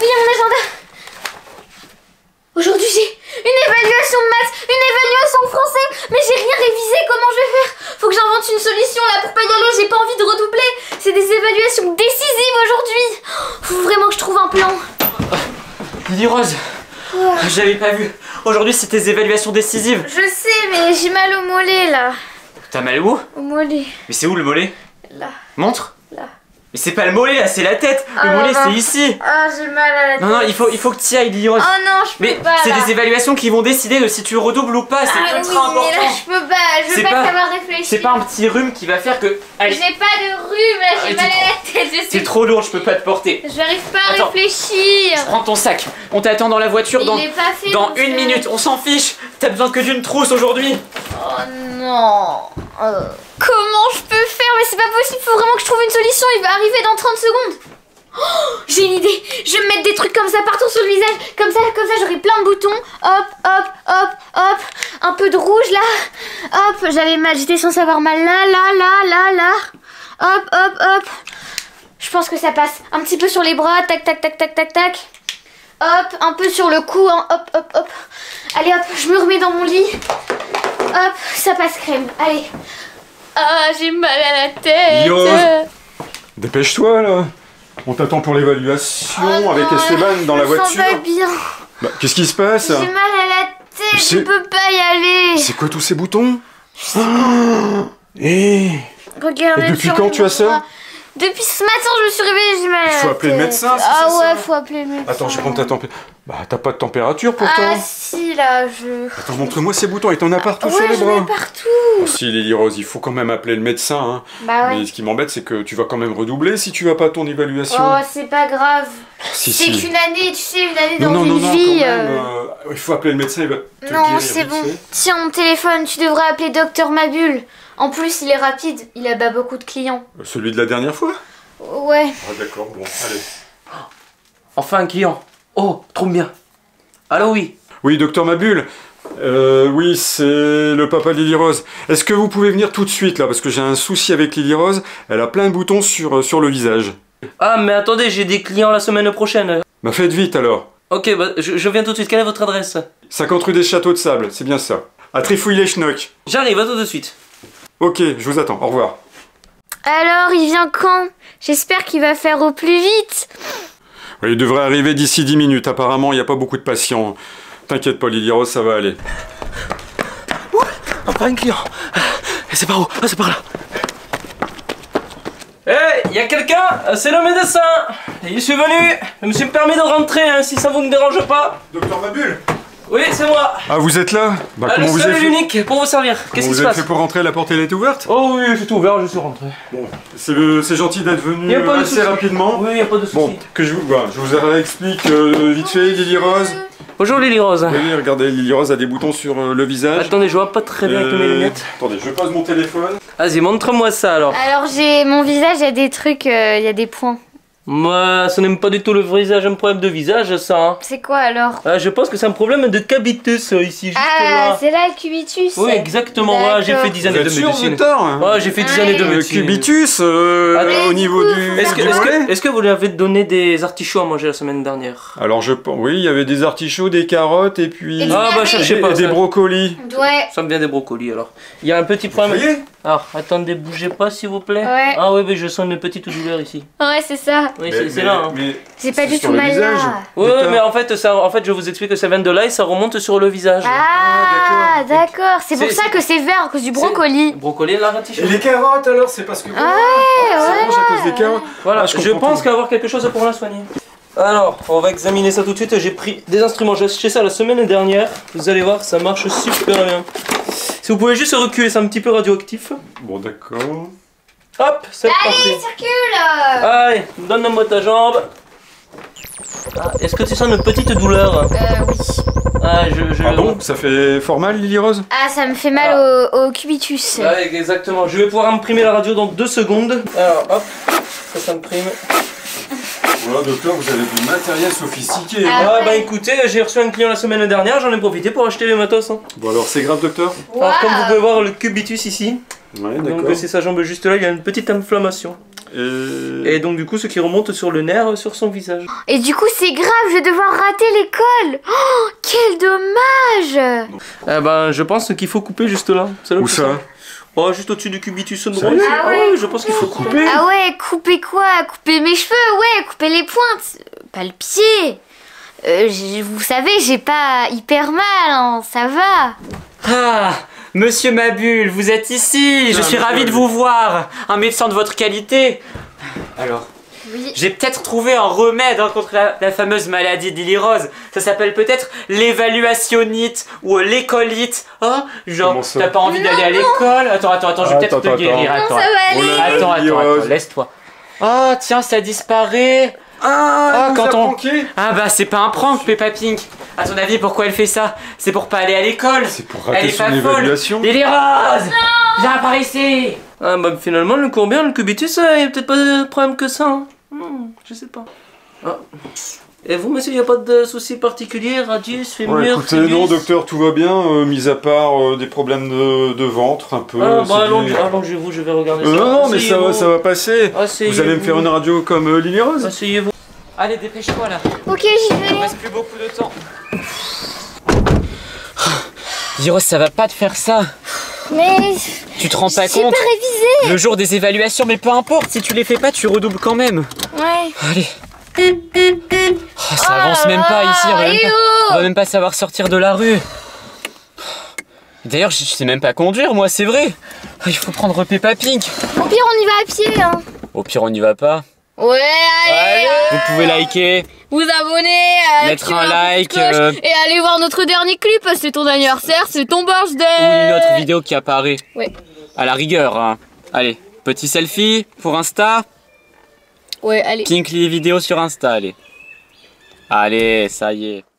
plier mon agenda. Aujourd'hui j'ai une évaluation de maths, une évaluation de français, mais j'ai rien révisé, comment je vais faire? Faut que j'invente une solution là pour pas y aller, j'ai pas envie de redoubler. C'est des évaluations décisives aujourd'hui. Faut vraiment que je trouve un plan. Lily Rose, j'avais pas vu. Aujourd'hui c'est tes évaluations décisives. Je sais, mais j'ai mal au mollet là. T'as mal où? Au mollet. Mais c'est où le mollet? Là. Montre. Là. Mais c'est pas le mollet là, c'est la tête. Le mollet c'est ici. Ah, j'ai mal à la tête. Non, il faut que tu y ailles, Lily Rose. Oh non, je peux pas. Mais c'est là. des évaluations qui vont décider de si tu redoubles ou pas. C'est ultra important. Mais là, je peux pas. Je veux pas savoir réfléchir. C'est pas un petit rhume qui va faire que. Allez. J'ai pas de rhume là, j'ai mal à la tête. C'est trop lourd, je peux pas te porter. J'arrive pas à réfléchir. Prends ton sac. On t'attend dans la voiture dans une minute. On s'en fiche. T'as besoin que d'une trousse aujourd'hui. Oh non. Comment je peux faire? Mais c'est pas possible, faut vraiment que je trouve une solution, il va arriver dans 30 secondes. Oh, j'ai une idée, je vais me mettre des trucs comme ça partout sur le visage, comme ça j'aurai plein de boutons. Hop, hop, hop, hop, un peu de rouge là. Hop, j'avais mal, j'étais censée avoir mal là, là. Hop, hop, hop. Je pense que ça passe. Un petit peu sur les bras, tac, tac, tac, tac, tac, tac. Hop, un peu sur le cou, hein. Hop, hop, hop. Allez hop, je me remets dans mon lit. Hop, ça passe crème, allez. Ah, j'ai mal à la tête. Yo, dépêche-toi là. On t'attend pour l'évaluation avec Esteban dans la voiture. Ça va bien. Bah, qu'est-ce qui se passe? J'ai mal à la tête, je peux pas y aller. C'est quoi tous ces boutons? Regardez. Et depuis quand tu as ça? Depuis ce matin, je me suis réveillée, j'ai mal à la tête. Il faut appeler le médecin, Ah ouais, faut appeler le médecin. Attends, je vais prendre ta température. Bah, t'as pas de température pourtant. Ah si, là, je... Attends, montre-moi ces boutons, et t'en as partout sur les j'en bras. ai partout. Oh, si, Lily Rose, il faut quand même appeler le médecin. Hein. Bah ouais. Mais ce qui m'embête, c'est que tu vas quand même redoubler si tu vas pas à ton évaluation. Oh, c'est pas grave. Si, c'est si. qu'une année, tu sais, une année dans non, une vie. quand même, il faut appeler le médecin, il va te Non, guérir c'est vite bon. fait. Tiens, mon téléphone, tu devrais appeler Docteur Mabule. En plus, il est rapide, il a pas beaucoup de clients. Celui de la dernière fois? Ouais. Ah d'accord, bon, allez. Enfin un client. Oh, trop bien. Allô, oui. Oui, docteur Mabule. Oui, c'est le papa de Lily Rose. Est-ce que vous pouvez venir tout de suite là? Parce que j'ai un souci avec Lily Rose. Elle a plein de boutons sur le visage. Ah, mais attendez, j'ai des clients la semaine prochaine. Bah faites vite alors. Ok, bah je viens tout de suite. Quelle est votre adresse? 50 rue des Châteaux de Sable, c'est bien ça. À Trifouille-les-Chenocq. J'arrive, à tout de suite. Ok, je vous attends, au revoir. Alors, il vient quand? J'espère qu'il va faire au plus vite. Oui, il devrait arriver d'ici 10 minutes. Apparemment, il n'y a pas beaucoup de patients. T'inquiète pas, Lily Rose, ça va aller. Enfin un client. Et c'est par où? Ah, c'est par là. Eh, y a quelqu'un? C'est le médecin. Je suis venu. Je me suis permis de rentrer, hein, si ça vous ne dérange pas. Docteur Mabule? Oui, c'est moi. Ah, vous êtes là? Bah, Le comment vous seul avez et fait? l'unique pour vous servir. Qu'est-ce qui se Vous avez passe? fait pour rentrer? La porte elle est ouverte? Oh oui, c'est tout ouvert, je suis rentré. Bon, c'est gentil d'être venu Y a pas de assez souci. rapidement. Oui, y a pas de souci. Bon, que je vous réexplique vite fait, Lily Rose. Bonjour Lily Rose. Oui, regardez, Lily Rose a des boutons sur le visage. Attendez, je vois pas très bien avec mes lunettes. Attendez, je pose mon téléphone. Vas-y, montre-moi ça alors. Alors, j'ai mon visage, il y a des trucs, il y a des points. Moi, ce n'est pas du tout le visage, un problème de visage, ça. Hein. C'est quoi alors? Je pense que c'est un problème de cabitus ici, juste Ah, là. c'est là le cubitus. Oui, exactement. Ouais, j'ai fait 10 années de médecine. Docteur, Ouais, j'ai fait 10 années de le médecine. cubitus au niveau du. Est-ce que vous lui avez donné des artichauts à manger la semaine dernière? Alors oui, il y avait des artichauts, des carottes et puis Et Ah bah cherchez pas des ça. brocolis. Ouais. Ça me vient des brocolis alors. Il y a un petit problème. Vous voyez? Alors, attendez, bougez pas s'il vous plaît. Ouais. Ah oui, mais je sens une petite douleur ici. Ouais, c'est ça. Oui, c'est là. Hein. J'ai pas c'est du sur tout le mal visage. là. Ouais, Docteur. mais en fait, je vous explique que ça vient de là et ça remonte sur le visage. Ah, d'accord. C'est pour C'est- ça que c'est vert, à cause du brocoli. Brocoli, la ratiche. Et les carottes alors, c'est parce que. Ouais, c'est rouge à cause des carottes. Voilà, Ah, je comprends pense tout. qu'avoir quelque chose pour la soigner. Alors, on va examiner ça tout de suite. J'ai pris des instruments, j'ai acheté ça la semaine dernière. Vous allez voir, ça marche super bien. Si vous pouvez juste reculer, c'est un petit peu radioactif. Bon, d'accord. Hop, c'est parti. Allez, circule. Allez, donne-moi ta jambe. Ah, est-ce que tu sens une petite douleur? Oui. Ah bon, ça fait fort mal, Lily Rose? Ah, ça me fait mal au cubitus. Ouais, exactement. Je vais pouvoir imprimer la radio dans 2 secondes. Alors, hop, ça s'imprime. Voilà, docteur, vous avez du matériel sophistiqué. Ah. Ah, ouais. bah écoutez, j'ai reçu un client la semaine dernière, j'en ai profité pour acheter les matos. Hein. Bon, alors, c'est grave, docteur? Alors, comme vous pouvez voir le cubitus ici, Ouais, donc d'accord. c'est sa jambe juste là, il y a une petite inflammation. Et... Et donc du coup ce qui remonte sur le nerf sur son visage. Et du coup, c'est grave, je vais devoir rater l'école. Oh, quel dommage. Eh ben je pense qu'il faut couper juste là. C'est là Où que ça? Oh, juste au-dessus du cubitus droit. Sérieux? Ah ouais. Je pense qu'il faut couper. Ah ouais, couper quoi? Couper mes cheveux, ouais, couper les pointes. Pas le pied. Vous savez, j'ai pas hyper mal, hein, ça va. Ah, Monsieur Mabule, vous êtes ici. Je suis ravi de vous voir. Un médecin de votre qualité. Alors, Oui. j'ai peut-être trouvé un remède contre la fameuse maladie de Lily Rose. Ça s'appelle peut-être l'évaluationnite ou l'écolite. Oh, genre, Comment ça? t'as pas envie d'aller à l'école? Attends, je vais peut-être te guérir. Non, Attends, ça va aller. Oh là, Lily Rose. attends, laisse-toi. Oh, tiens, ça disparaît. Ah, quand vous a on- pranké. Ah bah c'est pas un prank, Peppa Pink. À ton avis, pourquoi elle fait ça? C'est pour pas aller à l'école. C'est pour Elle rater est son pas folle. évaluation. Lily Rose, viens par ici. Ah bah finalement le courbien, le cubitus, il y a peut-être pas de problème que ça. Hein. Je sais pas. Ah. Et vous monsieur, il n'y a pas de soucis particuliers, radius, fémur, Ouais, écoutez, pubis? non, docteur, tout va bien, mis à part des problèmes de ventre, un peu. Ah c'est bah lié. allongez-vous, je vais regarder ça. Non, mais ça Asseyez-vous. va passer. Asseyez-vous. Vous allez me faire une radio comme Lily Rose? Asseyez-vous. Allez, dépêche-toi là. Ok, j'y Il vais. reste plus beaucoup de temps. Lily Rose, ça va pas te faire ça. Mais Tu te rends pas j'ai pas compte? révisé. Le jour des évaluations, mais peu importe, si tu les fais pas, tu redoubles quand même. Ouais. Allez. Oh, ça avance même pas ici, on va même pas savoir sortir de la rue. D'ailleurs, je sais même pas conduire, moi, c'est vrai. Il faut prendre Peppa Pink. Au pire, on y va à pied, hein. Au pire, on n'y va pas. Ouais, allez. Vous pouvez liker, Vous abonner, mettre activer un la like petite cloche et aller voir notre dernier clip. C'est ton anniversaire, c'est ton ou birthday. une autre vidéo qui apparaît. Ouais. À la rigueur, hein. Allez, petit selfie pour Insta. Ouais, allez. Pink les vidéos sur Insta, allez. Allez, ça y est.